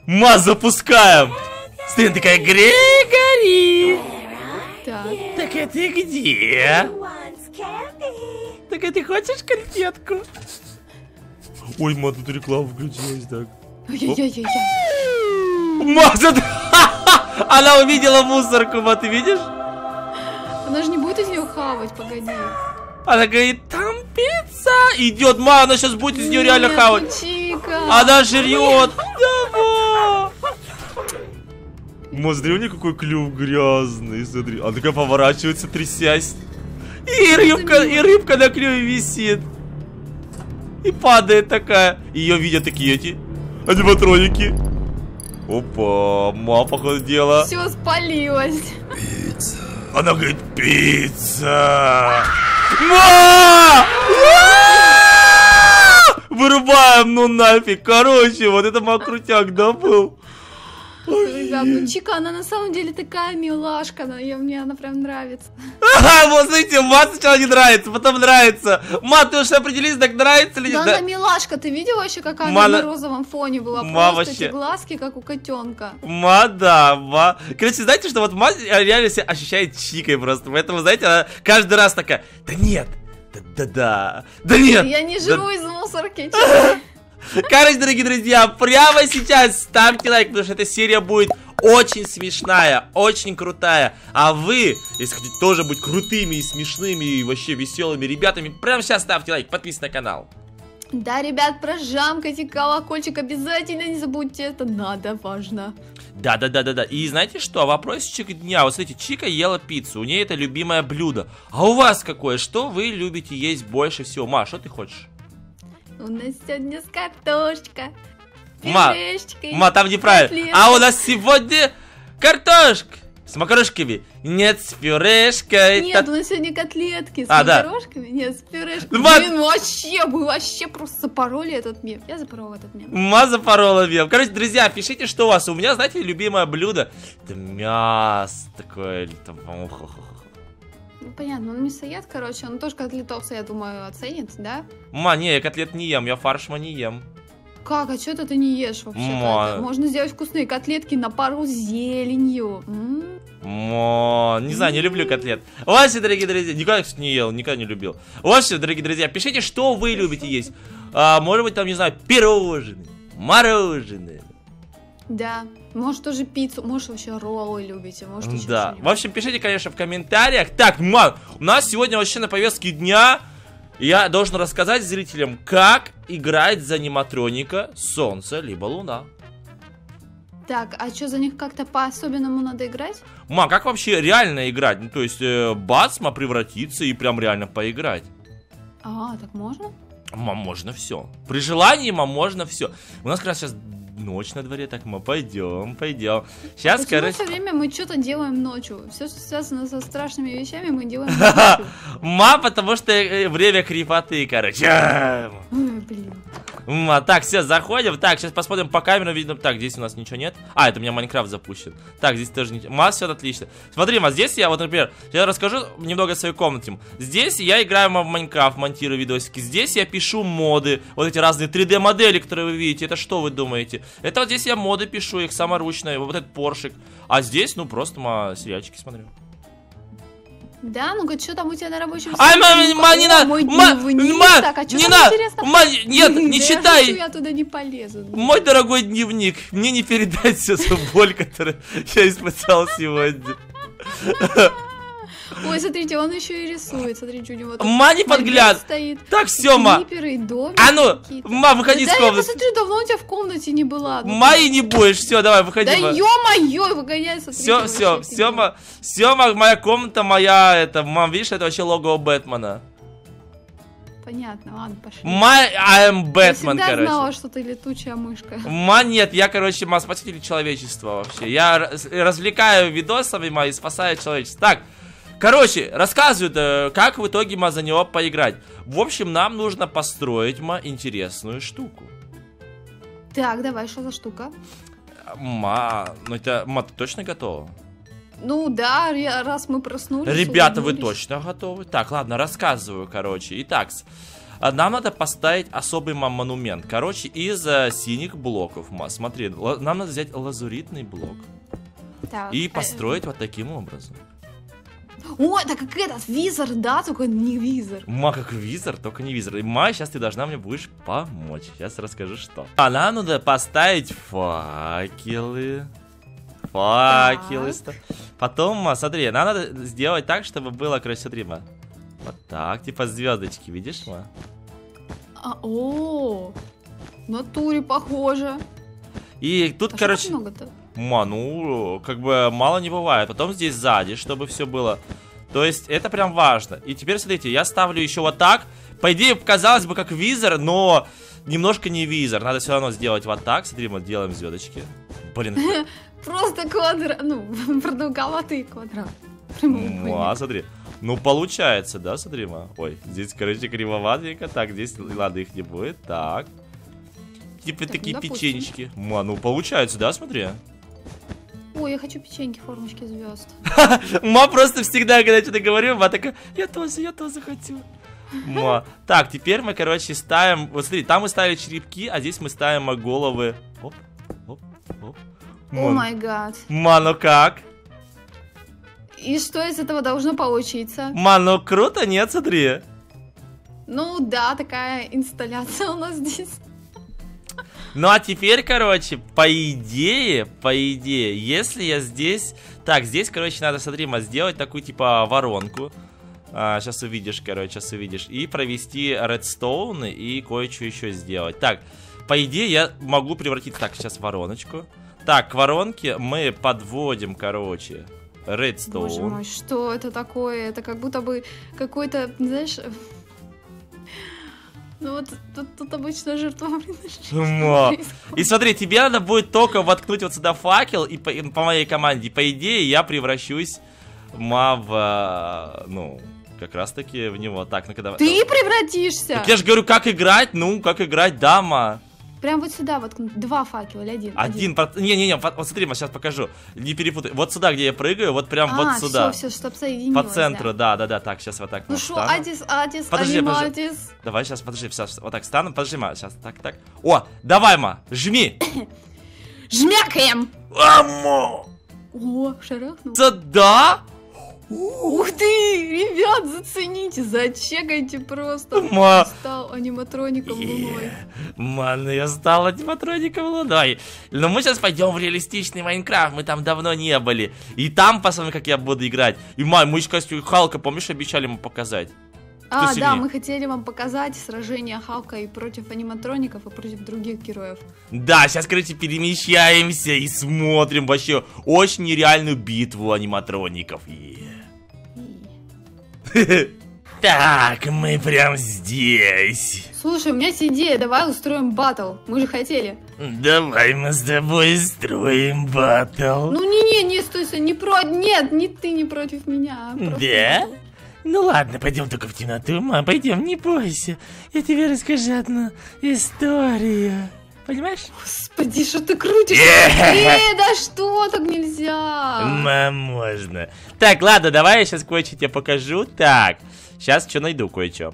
Ма, запускаем. Смотри, такая, Григорий. Так. Так, ты где? Так, ты хочешь конфетку? Ой, ма, тут реклама включилась, так. Ай-яй-яй-яй. Ма, она увидела мусорку, ма, ты видишь? Она же не будет из нее хавать, погоди. Она говорит, там пицца. Идет, ма, она сейчас будет из нее реально Нет, хавать. Чика. Она жрет. Давай. Ма, смотри, у нее какой клюв грязный, смотри. Она такая поворачивается, трясясь. И рыбка на клюве висит. И падает такая. Ее видят такие эти аниматроники. Опа, ма, походу дела. Все спалилось. Она говорит, пицца. Ма! Вырубаем, ну нафиг. Короче, вот это крутяк, да, был? Ребят, ну Чика, она на самом деле такая милашка, мне она прям нравится. Вот смотрите, ма сначала не нравится, потом нравится. Ма, ты уж определись, так нравится или Да нет? она милашка, ты видела вообще, какая она на розовом фоне была? Просто эти глазки, как у котенка. Ма, да, ма. Короче, знаете, что вот ма реально себя ощущает Чикой просто. Поэтому, знаете, она каждый раз такая, да нет, да нет. Я не жру из мусорки, Чика. Короче, дорогие друзья, прямо сейчас ставьте лайк, потому что эта серия будет очень смешная, очень крутая. А вы, если хотите тоже быть крутыми и смешными, и вообще веселыми ребятами, прямо сейчас ставьте лайк, подписывайтесь на канал. Да, ребят, прожамкайте колокольчик, обязательно не забудьте, это надо, важно. Да. И знаете что, вопросчик дня. Вот смотрите, Чика ела пиццу, у нее это любимое блюдо. А у вас какое? Что вы любите есть больше всего? Ма, что ты хочешь? У нас сегодня с картошка. Ма, там неправильно. А у нас сегодня картошка с макарошками. Нет, с пюрешкой. Нет, у нас сегодня котлетки с макарошками. Нет, с пюрешкой. Блин, мы вообще просто запороли этот мем. Я запорола этот мем. Ма запорола мем. Короче, друзья, пишите, что у вас. У меня, знаете, любимое блюдо. Это мясо такое. Ну, понятно, он мясоед, короче, он тоже котлетовца, я думаю, оценит, да? Ма, не, я котлет не ем, я фарш не ем. Как? А что ты не ешь вообще? Можно сделать вкусные котлетки на пару с зеленью. Не знаю, не люблю котлет. Вообще, дорогие друзья, никогда, кстати, не ел, никогда не любил. Вообще, дорогие друзья, пишите, что вы любите есть. Может быть, там, не знаю, пирожные, мороженое. Да, может тоже пиццу, может вообще роллы любите, может еще да, в общем, пишите, конечно, в комментариях. Так, мам, у нас сегодня вообще на повестке дня я должен рассказать зрителям, как играть за аниматроника Солнце либо Луна. Так, а что, за них как-то по-особенному надо играть? Ма, как вообще реально играть? Ну, то есть, бацма превратиться и прям реально поиграть. А, так можно? Мам, можно все. При желании, мам, можно все. У нас как раз сейчас ночь на дворе, так мы пойдем. Сейчас, короче, все время мы что-то делаем ночью. Все, что связано со страшными вещами, мы делаем ночью. Ма, потому что время крепоты, короче. Блин. Так, все, заходим. Так, сейчас посмотрим по камерам, видно. Так, здесь у нас ничего нет. А, это у меня Майнкрафт запущен. Так, здесь тоже ничего. Ма, все отлично. Смотри, Ма, здесь я, вот, например, я расскажу немного о своей комнате. Здесь я играю в Майнкрафт, монтирую видосики. Здесь я пишу моды. Вот эти разные 3D модели, которые вы видите. Это что вы думаете? Это вот здесь я моды пишу, их саморучно. Вот этот поршик. А здесь, ну, просто, Ма, сериальчики смотрю. Да, ну-ка, что там у тебя на рабочем столе? Ай, ма, не надо! Не надо! Нет, не читай! Я туда не полезу. Мой дорогой дневник, мне не передать всю эту боль, которую я испытал сегодня. Ой, смотрите, он еще и рисует. Смотрите, у него Ма, не подгляд. Так, все, Ма. А ну, Ма, выходи из комнаты. Да, я посмотрю, давно у тебя в комнате не была. Ма, и не будешь, все, давай, выходи. Да ё-моё, выгоняй, смотрите. Все, моя комната, моя, это, Мам, видишь, это вообще лого Бэтмена. Понятно, ладно, пошли. I am Batman, короче. Я всегда знала, что ты летучая мышка. Ма, нет, я, короче, спаситель человечества вообще. Я развлекаю видосами, и спасаю человечество. Так. Короче, рассказывают, как в итоге, за него поиграть. В общем, нам нужно построить, интересную штуку. Так, давай, что за штука? Ну это, ты точно готова? Ну да, раз мы проснулись. Ребята, вы точно готовы? Так, ладно, рассказываю, короче. Итак, нам надо поставить особый монумент. Короче, из синих блоков, смотри, нам надо взять лазуритный блок. Так, и построить вот таким образом. О, это как этот визор, да, только не визор. Как визор, только не визор. И сейчас ты должна мне будешь помочь. Сейчас расскажу, что. Нам надо поставить факелы. Потом, смотри, нам надо сделать так, чтобы было, короче, смотри, вот так, типа звездочки, видишь, в натуре похоже. И тут, короче, ну, как бы мало не бывает. Потом здесь сзади, чтобы все было. То есть это прям важно. И теперь, смотрите, я ставлю еще вот так. По идее, казалось бы, как визор, но немножко не визор. Надо все равно сделать вот так. Смотри, мы делаем звездочки. Блин. Просто квадрат, ну, продолговатый квадрат. Смотри. Ну, получается, да, смотри, Ой, здесь, короче, кривоватенько. Так, здесь, ладно, их не будет. Так. Типа так, такие печенечки. Ну, получается, да, смотри. Ой, я хочу печеньки, формочки звезд. Просто всегда, когда что-то говорю, такая, я тоже хочу. Так, теперь мы, короче, ставим. Вот смотри, там мы ставили черепки, а здесь мы ставим головы. Оп, оп, оп. О май гад. Ну как? И что из этого должно получиться? Ну круто, нет, смотри. Ну да, такая инсталляция у нас здесь. Ну а теперь, короче, по идее, если я здесь... Так, здесь, короче, надо, смотри, сделать такую, типа, воронку. Сейчас увидишь, короче, И провести редстоуны и кое-что еще сделать. Так, по идее, я могу превратить... Так, сейчас вороночку. Так, к воронке мы подводим, короче, редстоун. Боже мой, что это такое? Это как будто бы какой-то, знаешь... Ну вот тут обычно жертвоприношение. И смотри, тебе надо будет только воткнуть вот сюда факел, и по моей команде, по идее, я превращусь в, ну, как раз таки в него. Так, ну-ка давай. Ты превратишься? Так я же говорю, как играть, как играть, дама. Прям вот сюда воткнуть 2 факела или один? Не, вот смотри, сейчас покажу. Не перепутай. Вот сюда, где я прыгаю, вот прям вот сюда. Все, чтоб соединилось. По центру, да. Так, сейчас вот так. Ну что, Адис, подожди. Давай, сейчас, подожди, сейчас вот так стану. Подожди, сейчас, так. О, давай, жми. Жмякаем. О, шарахнул. Да? Ух ты, ребят, зацените, зачекайте просто. Стал аниматроником луной. Я стал аниматроником луной. Но мы сейчас пойдем в реалистичный Майнкрафт, мы там давно не были. И там посмотрим, как я буду играть. И мы еще костюм Халка, помнишь, обещали ему показать? Да, мы хотели вам показать сражение Халка и против аниматроников, и против других героев. Да, сейчас, короче, перемещаемся и смотрим вообще очень нереальную битву аниматроников. Так, мы прям здесь. Слушай, у меня есть идея, давай устроим баттл. Мы же хотели. Давай мы с тобой устроим баттл. Ну не, стойся, нет, не ты не против меня. Да? Ну ладно, пойдем только в темноту, пойдем, не бойся. Я тебе расскажу одну историю. Понимаешь? Господи, что ты крутишь? Да что, так нельзя. Можно. Так, ладно, давай я сейчас кое-что тебе покажу. Так, сейчас что найду кое-что.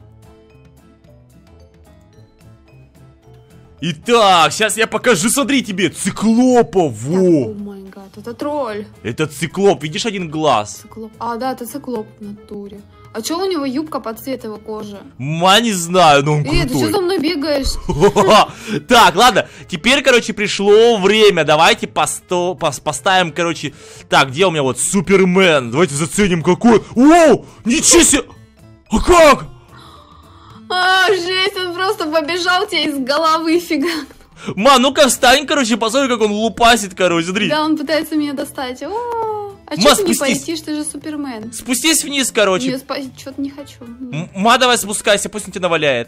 Итак, сейчас я покажу, смотри тебе, циклопа, во! О май гад, это тролль. Это циклоп, видишь один глаз? Циклоп. Да, это циклоп в натуре. А чё у него юбка под цвет его кожи? Не знаю, но он крутой. Ты что за мной бегаешь? Так, ладно, теперь, короче, пришло время. Давайте поставим, короче... Так, где у меня вот Супермен? Давайте заценим, какой... Воу, ничего себе! А как? Жесть, он просто побежал тебе из головы, фига. Ну-ка встань, короче, посмотри, как он лупасит, короче, смотри. Да, он пытается меня достать. А чё ты не полетишь, ты же Супермен. Спустись вниз, короче. Нет, что-то не хочу. Давай спускайся, пусть он тебя наваляет.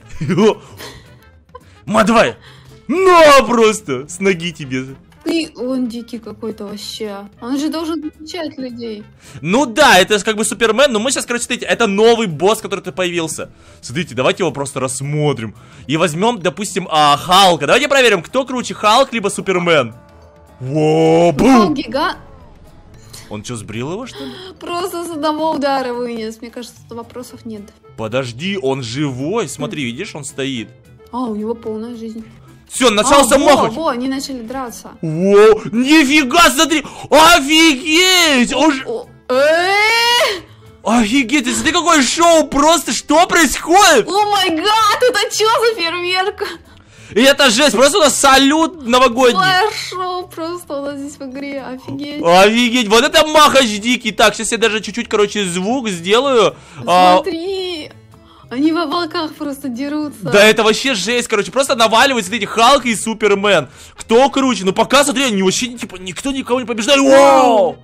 Давай. Просто, с ноги тебе. И он дикий какой-то вообще. Он же должен отвечать людей. Ну да, это как бы Супермен, но мы сейчас, короче, смотрите, это новый босс, который появился. Смотрите, давайте его просто рассмотрим. И возьмем, допустим, Халка. Давайте проверим, кто круче, Халк либо Супермен. Халк гигант. Он что, сбрил его, что ли? Просто с одного удара вынес. Мне кажется, тут вопросов нет. Подожди, он живой. Смотри, видишь, он стоит. А, у него полная жизнь. Все, начался махать. Во, они начали драться. Воу, нифига, смотри. Офигеть. Офигеть, ты смотри, какое шоу, просто что происходит? О май гад, это что за фейерверк? И это жесть, просто у нас салют новогодний. Флэш-шоу просто у нас здесь в игре, офигеть. Офигеть, вот это махач дикий. Так, сейчас я даже чуть-чуть, короче, звук сделаю. Смотри, они в облаках просто дерутся. Да это вообще жесть, короче, просто наваливаются эти Халк и Супермен. Кто круче? Ну пока, смотри, они вообще, типа, никто никого не побеждает. Вау!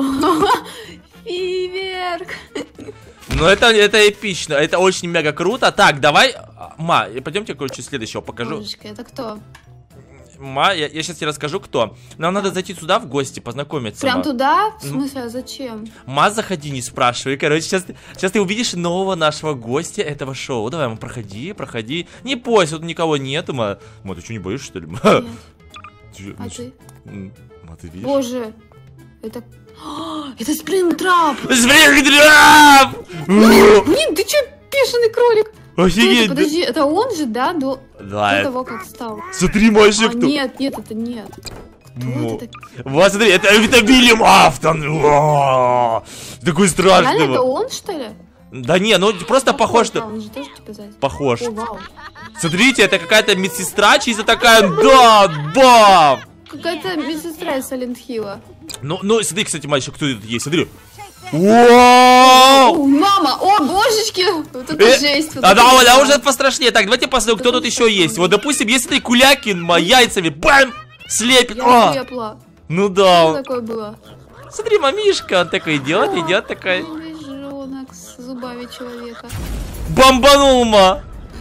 Фейерверк. Ну это эпично, это очень мега круто. Так, давай, Ма, пойдемте, короче, следующего покажу. Божечка, это кто? Ма, я сейчас тебе расскажу, кто. Нам надо зайти сюда в гости, познакомиться. Прям Ма. туда? В смысле, а зачем? Ма, заходи, не спрашивай. Короче, сейчас ты увидишь нового нашего гостя этого шоу. Давай, Ма, проходи. Не бойся, тут никого нету, Ма. Ма, ты что, не боишься, что ли? Нет. А ты? Ма, ты видишь? Боже, это... Это Спрингтрап! Спрингтрап! Блин, ты че, бешеный кролик? Офигеть! Подожди, это он же, да? До Да, того, как стал. Смотри, мальчик, кто? Нет, это нет. Кто это? Вот, смотри, это Билли Мафтон! Такой страшный. Реально, это он, что ли? Да не, ну просто похож, что... Он же тоже типа сзади. Похож. О, вау. Смотрите, это какая-то медсестра, чисто такая, да, бам! Какая-то медсестра из Silent Hill'а. Ну, смотри, кстати, мальчик, кто тут есть, смотри. Вау! О, мама, о, божечки! Вот это жесть. Вот Да, уже пострашнее. Так, давайте посмотрим, кто тут еще есть. Вот, допустим, есть этой Кулякин, яйцами, бам, слепит. Я слепла. Ну да. Что такое было? Смотри, мамишка, он такой идет такой. Медвежонок с зубами человека. Бомбанул, ма.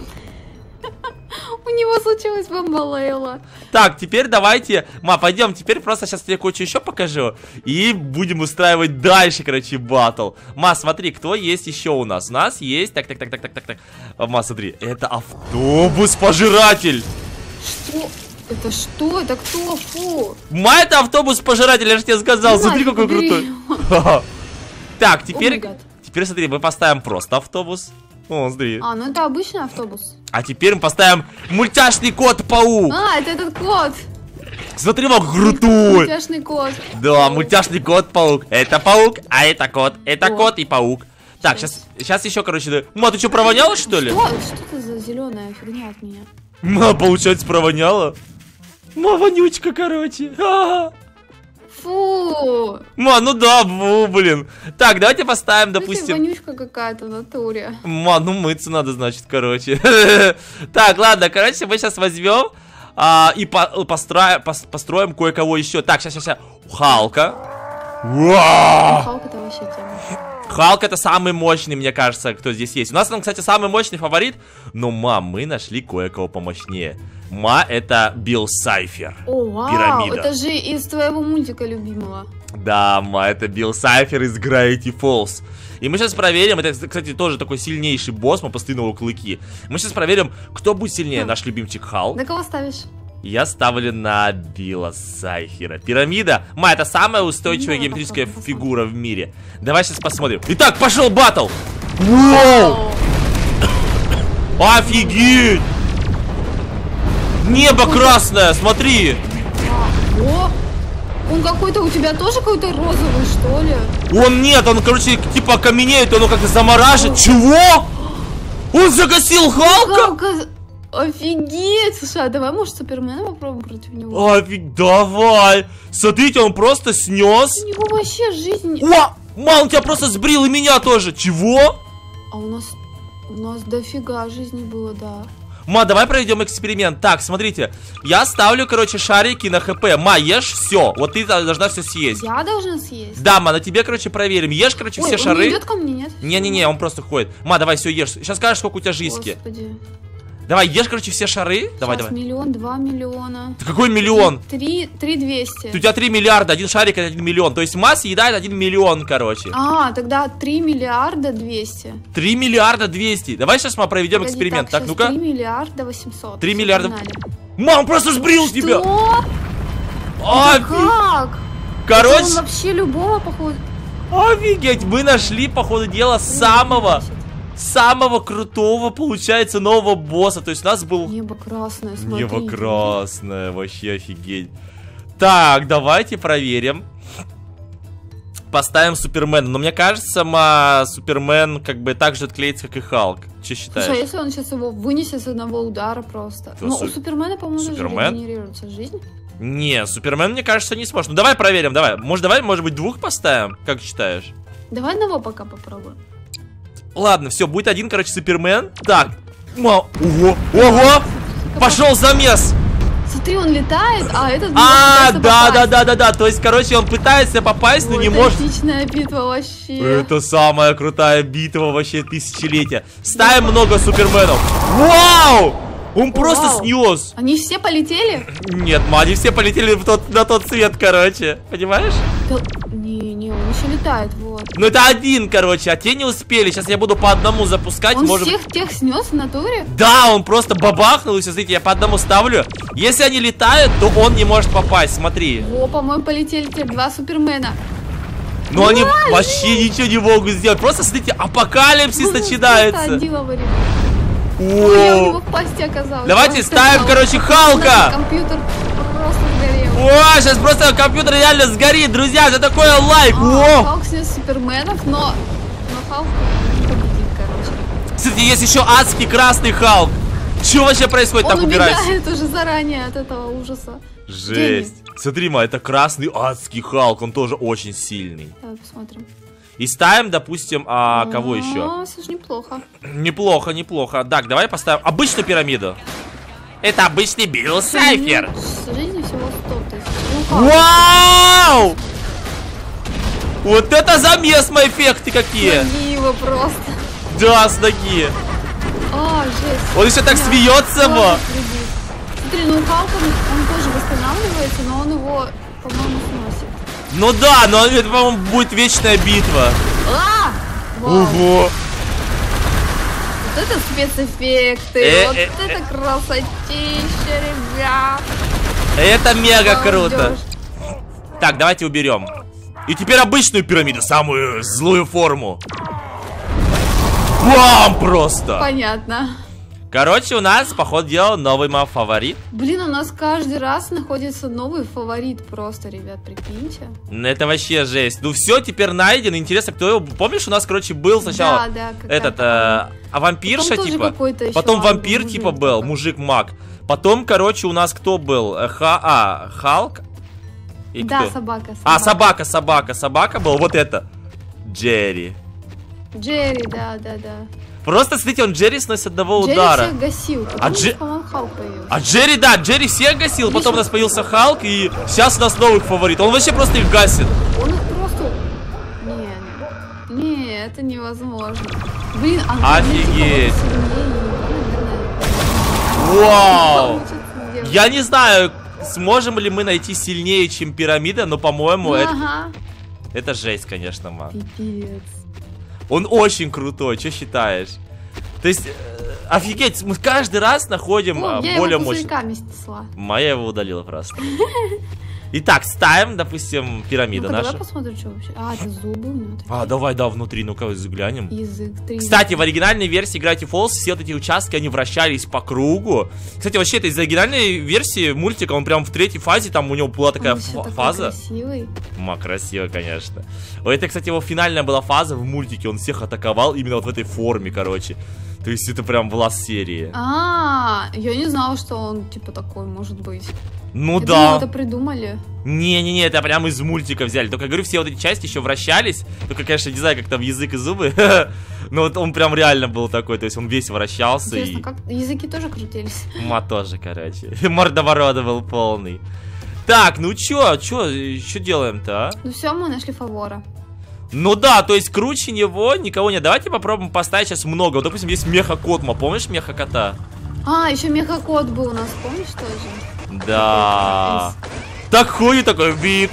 У него случилась бомбалейла. Так, теперь давайте, Ма, пойдем, теперь просто сейчас тебе кое-что еще покажу. И будем устраивать дальше, короче, батл. Ма, смотри, кто есть еще у нас? У нас есть, так. Ма, смотри, это автобус-пожиратель. Что? Это что? Это кто? Фу. Ма, это автобус-пожиратель, я же тебе сказал, смотри, какой крутой. Так, теперь смотри, мы поставим просто автобус. О, смотри. А, ну это обычный автобус. А теперь мы поставим мультяшный кот-паук. А, это этот кот. Смотри, как крутой. Мультяшный кот. Да, мультяшный кот-паук. Это паук, а это кот. Это кот и паук. Так, сейчас еще, короче, Ма, ты что, провоняла, что ли? Что это за зеленая фигня от меня? Ма, получается, провоняла. Ма, вонючка, короче. Фу. Ма, ну да, блин. Так, давайте поставим, допустим... вонючка какая-то в натуре. Ма, ну мыться надо, значит, короче. Так, ладно, короче, мы сейчас возьмем и построим кое-кого еще. Так, сейчас. Халка. Халк это вообще тема. Халк это самый мощный, мне кажется, кто здесь есть. У нас, кстати, самый мощный фаворит. Но, Ма, мы нашли кое-кого помощнее. Ма, это Билл Сайфер. О, вау, Пирамида. это же из твоего мультика любимого. Да, Ма, это Билл Сайфер из Gravity Falls. И мы сейчас проверим, это, кстати, тоже такой сильнейший босс, мы постоянно его клыки. Мы сейчас проверим, кто будет сильнее, наш любимчик Халк. На кого ставишь? Я ставлю на Билла Сайфера. Пирамида. Ма, это самая устойчивая геометрическая фигура в мире. Давай сейчас посмотрим. Итак, пошел баттл. Вау! Офигеть! Небо красное, смотри. О! Он какой-то у тебя тоже какой-то розовый, что ли? Он нет, он, короче, типа окаменеет, он как-то заморажит. Чего? Он загасил Халка? Офигеть! Слушай, а давай, может, Супермена попробуем против него? Давай! Смотрите, он просто снес. У него вообще жизнь... О! Мам, он тебя просто сбрил, и меня тоже. Чего? А у нас дофига жизни было, да. Ма, давай проведем эксперимент. Так, смотрите, я ставлю, короче, шарики на хп. Ма, ешь все. Вот ты должна все съесть. Я должна съесть? Да, Ма, на тебе, короче, проверим. Ешь, короче, все шары. Он идет ко мне, нет? Не-не-не, он просто ходит. Ма, давай, все, ешь. Сейчас скажешь, сколько у тебя жизни. Господи. Давай, ешь, короче, все шары. Давай. Миллион, 2 миллиона. Ты какой миллион? 3 200. У тебя 3 миллиарда, один шарик это 1 миллион. То есть Ма съедает 1 миллион, короче. А, тогда 3 миллиарда 200. 3 миллиарда 200. Давай сейчас мы проведем эксперимент. Так, ну-ка. 3 миллиарда 800. 3 миллиарда. Мам, просто сбрил тебя. Что? Как? Короче... Он вообще любого, походу... Офигеть, мы нашли, по ходу дела, самого крутого, получается, нового босса. То есть у нас был... Небо красное, смотри. Небо красное, вообще офигеть. Так, давайте проверим. Поставим Супермена. Но мне кажется, Супермен как бы так же отклеится, как и Халк. Че считаешь? Слушай, а если он сейчас его вынесет с одного удара просто? Ну, у Супермена, по-моему, даже регенерируется жизнь. Не, Супермен, мне кажется, не сможет. Ну, давай проверим, давай. Может быть, двух поставим? Как считаешь? Давай одного пока попробуем. Ладно, все, будет один, короче, Супермен. Так. Ого! Пошел замес! Смотри, он летает, а этот... Да. То есть, короче, он пытается попасть, но не может. Отличная битва вообще. Это самая крутая битва вообще тысячелетия. Ставим много Суперменов. Вау! Он просто снес. Они все полетели? Нет, они все полетели на тот свет, короче. Понимаешь? Не, он еще летает, вот. Ну это один, короче, а те не успели. Сейчас я буду по одному запускать. Он всех тех снес в натуре? Да, он просто бабахнул. И все, смотрите, я по одному ставлю. Если они летают, то он не может попасть, смотри. О, по-моему, полетели те два Супермена. Но они вообще ничего не могут сделать. Просто, смотрите, апокалипсис начинается. Ой, я у него в пасти оказалась. Давайте ставим, короче, Халка. Компьютер просто сгорел. О, сейчас просто компьютер реально сгорит, друзья. За такое лайк. Халк снес Суперменов, но Халк победит, короче. Кстати, есть еще адский красный Халк. Что вообще происходит? Он так убирайся. убегает уже заранее от этого ужаса. Жесть. Смотри, это красный адский Халк. Он тоже очень сильный. Давай посмотрим. И ставим, допустим, кого еще? Слушай, неплохо. Неплохо. Так, давай поставим обычную пирамиду. Это обычный Билл Сайфер. Жизни всего 100 тысяч. Вау! Вот это замес, мои эффекты какие! Ноги его просто. Да, с ноги. Жесть. Он еще так смеется, во. Смотри, ну Халк, он тоже восстанавливается, но он его, по-моему, сносит. Ну да, но это, по-моему, будет вечная битва. Ого! Вот это спецэффекты, вот это красотища, ребят. Это мега круто. Так, давайте уберем. И теперь обычную пирамиду, самую злую форму. Бам! Просто. Понятно. Короче, у нас, по ходу дела, новый фаворит. Блин, у нас каждый раз находится новый фаворит просто, ребят, прикиньте. Это вообще жесть. Ну все, теперь найден. Интересно, кто его... Помнишь, у нас, короче, был сначала вампирша, типа. Потом вампир, типа, был, мужик-маг. Потом, короче, у нас кто был? Халк? И да, кто? Собака был. Вот это. Джерри, да. Просто, смотрите, он Джерри сносит с одного удара. Джерри всех гасил, Джерри всех гасил, потом у нас появился Халк, и сейчас у нас новых фаворитов. Он вообще просто их гасит. Он их просто... Не, это невозможно. Блин, офигеть. Вау! Я не знаю, сможем ли мы найти сильнее, чем пирамида, но, по-моему, это жесть, конечно, ман. Пипец. Он очень крутой, что считаешь? То есть, офигеть, мы каждый раз находим более мощный. Моя его удалила просто. Итак, ставим, допустим, пирамида наша. Давай посмотрим, что вообще. Это зубы у него. Давай, внутри, ну-ка, заглянем. Язык. Кстати, в оригинальной версии Gravity Falls все вот эти участки, они вращались по кругу. Кстати, вообще, это из оригинальной версии мультика, он прям в третьей фазе, там у него была такая фаза. Красивый. Красиво, конечно. Это, кстати, его финальная была фаза в мультике, он всех атаковал именно вот в этой форме, короче. То есть это прям была серия. Я не знала, что он типа такой может быть. Ну да. Это придумали. Не, это прям из мультика взяли. Только, говорю, все вот эти части еще вращались. Только, конечно, не знаю, как там язык и зубы. Но вот он прям реально был такой. То есть он весь вращался. Интересно, как языки тоже крутились? Тоже, короче. Мордоворота был полный. Так, ну чё делаем-то, а? Ну все, мы нашли фавора. Ну да, то есть круче него никого нет. Давайте попробуем поставить сейчас много. Вот, допустим, есть меха-котма. Помнишь меха-кота? Еще меха-кот был у нас, помнишь тоже? Да. Так ходит такой вик.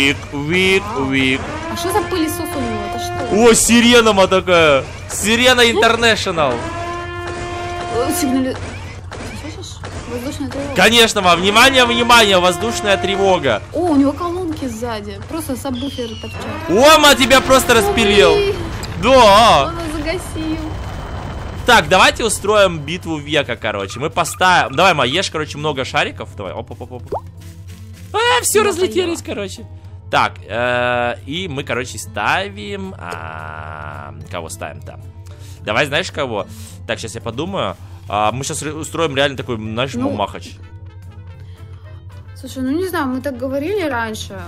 А что за пылесос у него? Это что? О, сирена такая. Сирена Интернешнл. Воздушная тревога. Конечно, мам, внимание, внимание, воздушная тревога. О, у него колонки сзади. Просто сабвуферы торчат. Ома тебя просто распилил. Да. Он его загасил. Так, давайте устроим битву века, короче. Мы поставим... Давай, ма, ешь, короче, много шариков. Давай, оп-оп-оп. Все разлетелись, короче. Так, и мы, короче, ставим... Кого ставим там? Давай, знаешь, кого? Так, сейчас я подумаю. Мы сейчас устроим реально такой, знаешь, махач. Слушай, ну не знаю, мы так говорили раньше.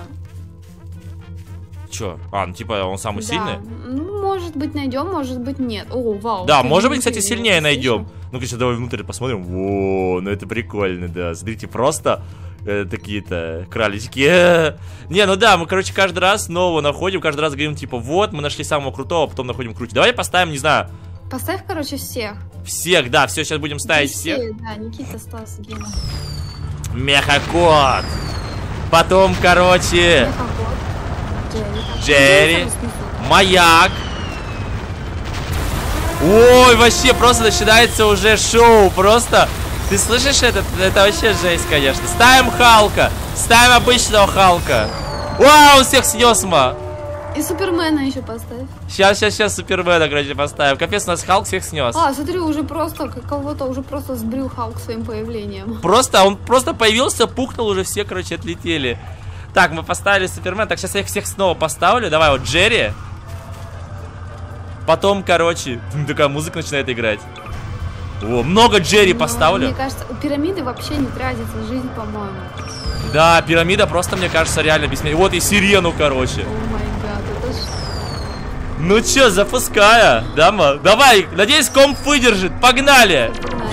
Чё? Ну типа он самый сильный? Ну, может быть, найдем, может быть, нет. О, вау. Да, может быть, кстати, сильнее найдем. Ну-ка, сейчас давай внутрь посмотрим. Во, ну это прикольно, да. Смотрите, просто такие-то кралечки. Не, ну да, мы, короче, каждый раз нового находим, каждый раз говорим, типа, вот, мы нашли самого крутого, потом находим круче. Давай поставим, не знаю. Поставь, короче, всех. Всех, да, все, сейчас будем ставить всех. Да, Никита, Стас, Гена. Мехакот. Потом, короче... Джерри. Маяк. Ой, вообще, просто начинается уже шоу. Просто, ты слышишь это? Это вообще жесть, конечно. Ставим Халка. Ставим обычного Халка. Вау, он всех снес, ма. И Супермена еще поставь. Сейчас Супермена, короче, поставим. Капец, у нас Халк всех снес. Смотри, уже просто, кого-то уже просто сбрил Халк своим появлением. Просто, он просто появился, пухнул, уже все, короче, отлетели. Так, мы поставили Супермена. Так, сейчас я их всех снова поставлю. Давай, вот Джерри. Потом, короче, такая музыка начинает играть. О, много Джерри поставлю. Мне кажется, у пирамиды вообще не тратится жизнь, по-моему. Да, пирамида просто, мне кажется, реально бессмертная. Вот и сирену, короче. О май гад, это ж... Ну чё, запуская. Дама, давай, надеюсь, комп выдержит. Погнали.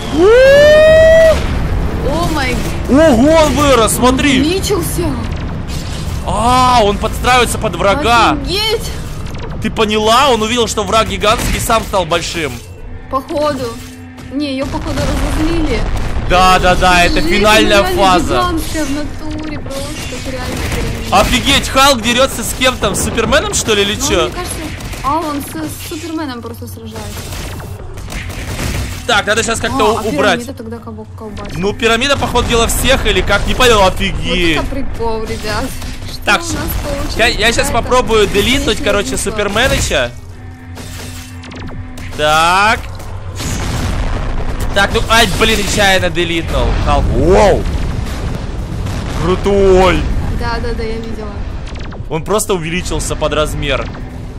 О май гад. Ого, он вырос, смотри. Увеличился. Он подстраивается под врага. Офигеть. Ты поняла? Он увидел, что враг гигантский, сам стал большим. Походу. Не, ее походу разозлили. Да, это финальная фаза. Гигантская в натуре, просто реально. Офигеть, Халк дерется с кем там? С Суперменом, что ли, или чё? Мне кажется, он с Суперменом просто сражается. Так, надо сейчас как-то убрать. Пирамида тогда кого колбасит? Ну, пирамида, походу, дела всех, или как? Не понял, офигеть. Вот это прикол, ребят. Так, я сейчас попробую делитнуть, короче, Суперменыча. Так. Так, ну, блин, нечаянно делитнул. Халк. Воу. Крутой. Да, я видела. Он просто увеличился под размер.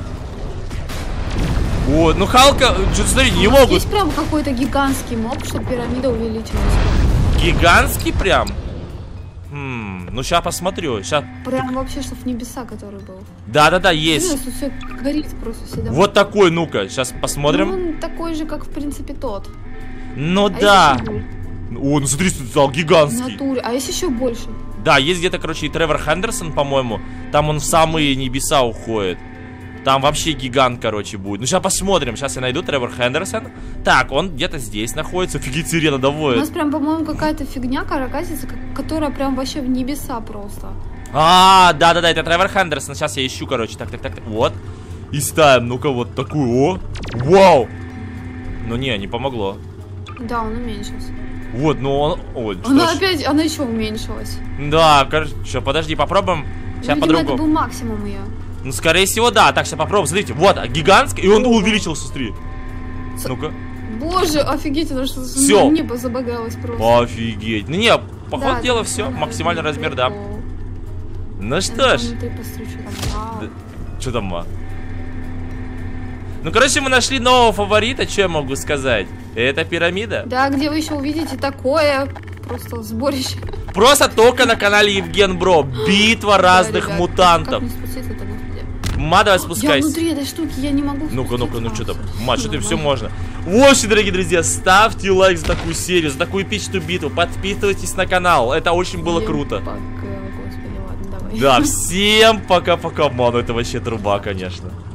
Вот, ну Халка, смотри, не могут. Есть прям какой-то гигантский моб, чтобы пирамида увеличилась. Гигантский прям? Ну сейчас посмотрю. Сейчас. Прям вообще, что в небеса, который был. Да, есть. Тут все горит просто всегда. Вот такой, ну-ка, сейчас посмотрим. Ну, он такой же, как в принципе тот. Ну да. Ну смотри, стал гигантский. В натуре. А есть еще больше. Да, есть где-то, короче, и Тревор Хендерсон, по-моему. Там он в самые небеса уходит. Там вообще гигант, короче, будет. Ну, сейчас посмотрим. Сейчас я найду Тревор Хендерсон. Так, он где-то здесь находится. Офигеть, сирена доводит. У нас прям, по-моему, какая-то фигня, каракатица, которая прям вообще в небеса просто. Да, это Тревор Хендерсон. Сейчас я ищу, короче. Так. Вот. И ставим, ну-ка, вот такую. Вау. Ну, не помогло. Да, он уменьшился. Вот, ну он... Она еще уменьшилась. Да, короче, подожди, попробуем. Сейчас по-другому. Это был максимум ее. Ну, скорее всего, да. Так, сейчас попробуем. Смотрите, вот, гигантский, и он увеличился, смотри. Ну-ка. Боже, офигеть, это что все. Небо забагалось просто. Офигеть. Ну, не, по ходу дела все. Максимальный размер, да. Ну что ж. Что там, ма? Ну, короче, мы нашли нового фаворита, что я могу сказать? Это пирамида. Да, где вы еще увидите такое просто сборище. Просто только на канале Евген Бро. Битва разных мутантов. Ма, давай спускайся. Я внутри этой штуки, я не могу. Ну-ка, ну что там? Ма, что ты все можно. В общем, дорогие друзья, ставьте лайк за такую серию, за такую эпичную битву. Подписывайтесь на канал. Это очень было круто. Пока, господи, ладно, давай. Да, всем пока-пока. Ман, это вообще труба, конечно.